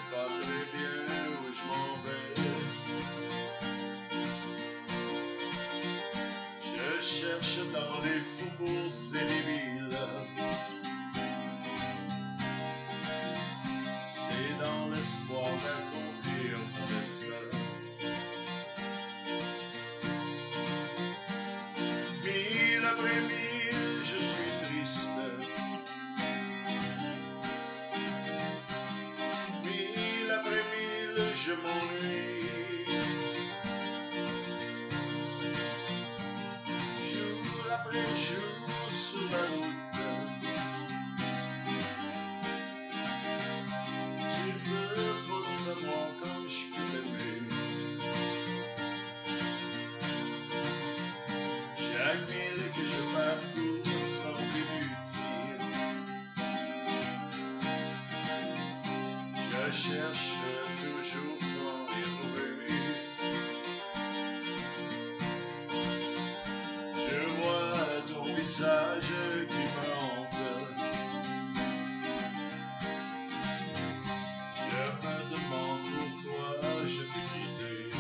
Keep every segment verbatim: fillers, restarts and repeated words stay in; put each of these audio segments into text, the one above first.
pas très bien où je m'en vais. Je cherche dans les faubourgs et les villes. C'est dans l'espoir d'accomplir mon destin. Mille après mille, je suis triste. Mille après mille, je m'ennuie. Jour après jour sur la route, tu peux pas savoir comme je peux t'aimer. Chaque ville que je parcours semble inutile. Je cherche toujours sans rien trouver. Je vois ton visage qui me hante. Je me demande pourquoi je t'ai quitté.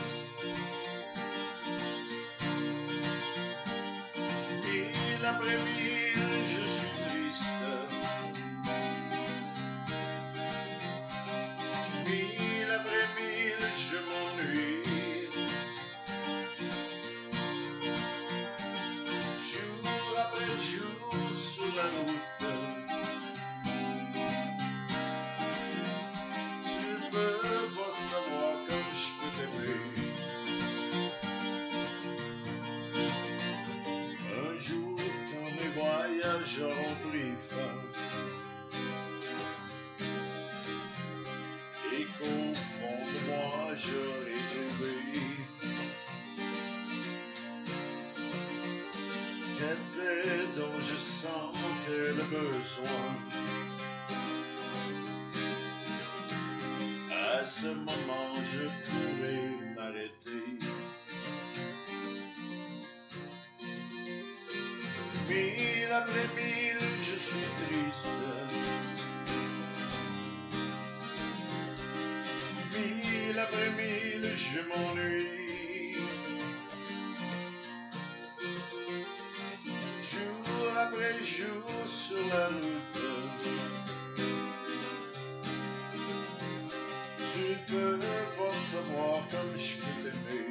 Mille après mille, je suis triste. Mille après mille, je m'ennuie. Jour après jour sur la route, tu peux pas savoir comme je peux t'aimer. Un jour, quand mes voyages auront pris fin et qu'au fond de moi j'aurai trouvé cette paix dont je sentais le besoin, à ce moment je pourrais m'arrêter. Mille après mille, je suis triste. Mille après mille, je m'ennuie. Jour après jour sur la route, tu peux pas savoir comme je peux t'aimer.